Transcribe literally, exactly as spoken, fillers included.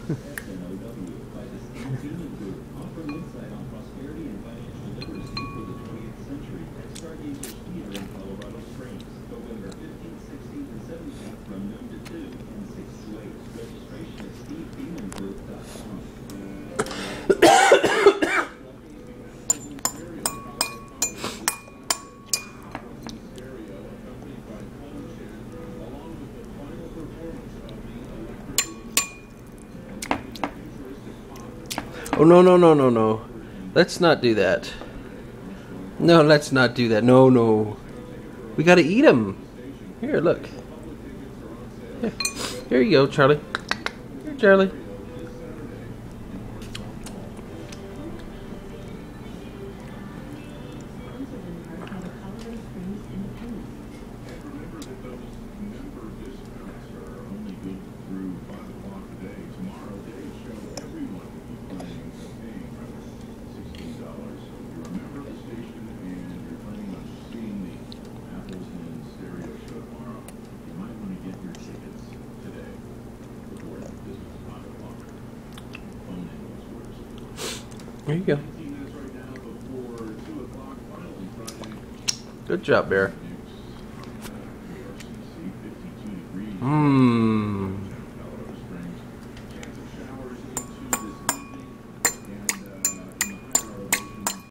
Oh, no, no, no, no, no. Let's not do that. No, let's not do that. No, no. We gotta eat them. Here, look. Here, here you go, Charlie. Here, Charlie. There you go. Good job, Bear. Mmm.